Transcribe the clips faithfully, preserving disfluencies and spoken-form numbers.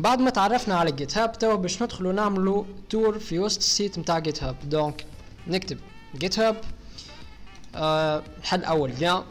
بعد ما تعرفنا على جيت هاب توا باش ندخلوا نعملوا تور في وسط السيت متاع جيت هاب. دونك نكتب جيت هاب أه الحل اول لين.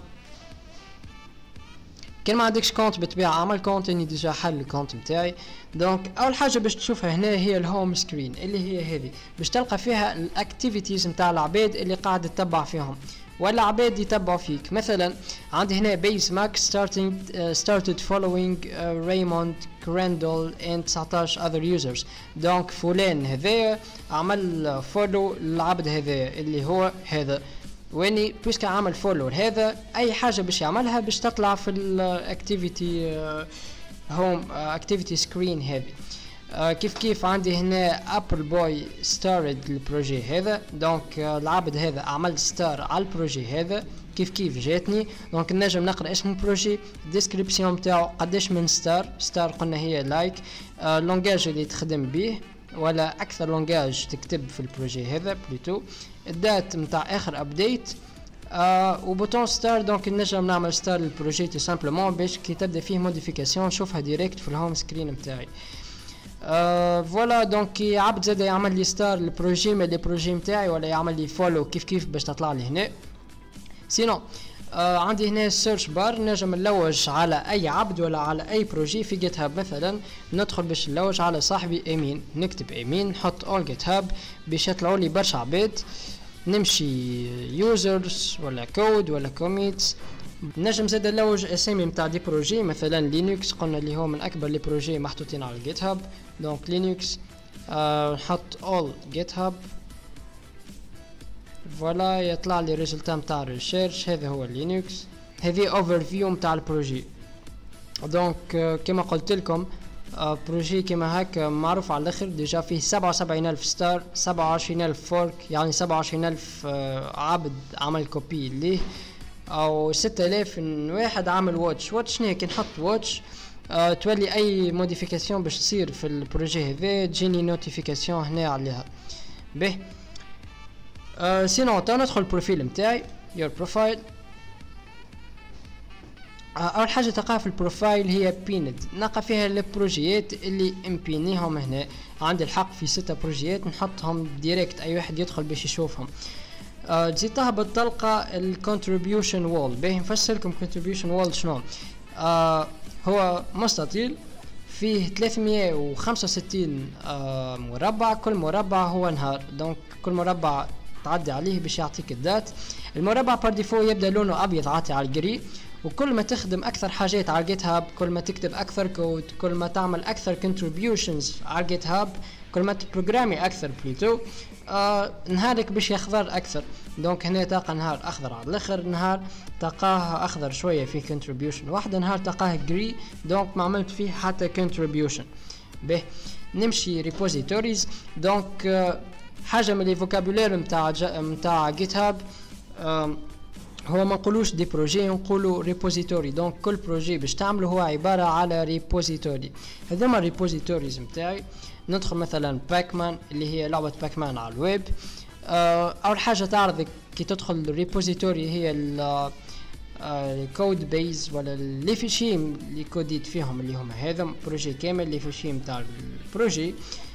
كان ما عندكش كونت بالطبيعه اعمل كونت، اني ديجا حل الكونت نتاعي. دونك اول حاجه باش تشوفها هنا هي الهوم سكرين اللي هي هذه، باش تلقى فيها الاكتيفيتيز نتاع العباد اللي قاعد تتبع فيهم ولا عباد يتبعوا فيك. مثلا عندي هنا بيس ماك starting uh, started following uh, Raymond Crandall and تسعطاش other users. دونك فلان هذا عمل فولو للعبد هذا اللي هو هذا، واني بيسك عمل فولو هذا اي حاجه باش يعملها باش تطلع في الاكتيفيتي هوم اكتيفيتي سكرين هذه. آه كيف كيف عندي هنا ابل بوي ستارد البروجي هذا. دونك آه العبد هذا عمل ستار على البروجي هذا كيف كيف جاتني. دونك نجم نقرا اسم البروجي، الديسكريبسيون نتاعو قداش من ستار. ستار قلنا هي لايك، آه لونجاج اللي تخدم به ولا اكثر لونجاج تكتب في البروجي هذا بلوتو، الدات نتاع اخر ابديت، آه وبوتون ستار. دونك نجم نعمل ستار للبروجي تو سامبلومون باش كي تبدا فيه موديفيكاسيون نشوفها ديريكت في الهوم سكرين نتاعي. آه فوالا دونك كي عبد زاد يعمل لي ستار البروجي من لي بروجي نتاعي ولا يعمل لي فولو كيف كيف باش تطلع لي هنا. سينو آه عندي هنا السيرش بار، نجم نلوج على اي عبد ولا على اي بروجي في جيت هاب. مثلا ندخل باش نلوج على صاحبي امين، نكتب امين نحط اول جيت هاب باش يطلعوا لي برشا عباد. نمشي يوزرز ولا كود ولا كوميتس. نجم زاد نلوج اسامي نتاع دي بروجي، مثلا لينكس قلنا اللي هو من اكبر لي بروجي محطوطين على الجيت هاب. دونك لينكس آه نحط اول جيت هاب فوالا يطلع لي ريزلتا نتاع الريسيرش. هذا هو لينكس، هذه اوفر فيو نتاع البروجي. دونك آه كما قلت لكم آه بروجي كما هكا معروف على الاخر، ديجا فيه سبعة وسبعين الف ستار، سبعة وعشرين الف فورك، يعني سبعة وعشرين الف آه عبد عمل كوبي ليه، او ستة آلاف واحد عامل واتش. واتش شنو كي نحط واتش آه تولي اي موديفيكاسيون باش تصير في البروجي هذا تجيني نوتيفيكاسيون هنا عليها. به آه سينو تو ندخل البروفيل نتاعي يور بروفايل. آه اول حاجه تلقاها في البروفايل هي بيند، نلقى فيها البروجيات اللي امبينيهم هنا. عندي الحق في ستة بروجيات نحطهم ديريكت اي واحد يدخل باش يشوفهم. آه تزيد تهبط تلقى الكونتريبيوشن وول. باهي نفسر لكم كونتريبيوشن وول شنو. آه هو مستطيل فيه ثلاثمية وخمسة وستين آه مربع، كل مربع هو نهار. دونك كل مربع تعدي عليه باش يعطيك الدات. المربع بار ديفو يبدا لونه ابيض عاطي على الجري، وكل ما تخدم اكثر حاجات على الجيت هاب، كل ما تكتب اكثر كود، كل ما تعمل اكثر كونتريبيوشنز على الجيت هاب، كل ما تبروغرامي اكثر بليتو آه نهارك باش يخضر اكثر. دونك هنا تلقى نهار اخضر على الاخر، نهار تلقاه اخضر شويه فيه كونتريبيوشن واحده، نهار تلقاه جري دونك ما عملت فيه حتى كونتريبيوشن. به نمشي ريبوزيتوريز. دونك آه حاجه من لي فوكابولير نتاع نتاع جيت هاب آه هو ما نقولوش دي بروجي، نقولوا ريبوزيتوري. دونك كل بروجي باش تعمله هو عباره على ريبوزيتوري. هذوما الريبوزيتوريز نتاعي. ندخل مثلا باكمان اللي هي لعبه باكمان على الويب. آه اول حاجه تعرضك كي تدخل الريبوزيتوري هي الكود بيز ولا اللي فيشي اللي كوديت فيهم اللي هما هذا بروجي كامل اللي فيشي نتاع البروجي.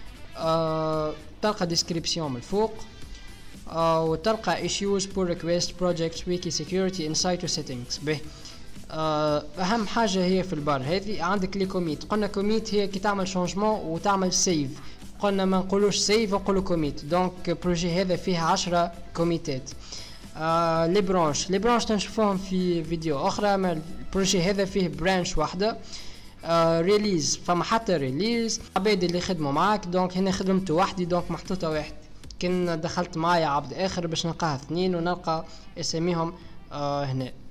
آه تلقى ديسكريبسيون من الفوق، آه وتلقى issues pull request projects wiki security insight و settings. به آه اهم حاجه هي في البار هذه عندك لي كوميت. قلنا كوميت هي كي تعمل شونجمون وتعمل سيف، قلنا ما نقولوش سيف نقولوا كوميت. دونك بروجي هذا فيه عشرة كوميتات. آه لي برانش لي برانش تنشوفوهم في فيديو اخرى، ما البروجي هذا فيه برانش واحده. آه ريليز فما حتى ريليز عباد اللي خدموا معاك. دونك هنا خدمته وحدي دونك محطوطه واحد، كن دخلت معايا عبد اخر باش نلقاها اثنين ونلقى اساميهم آه هنا.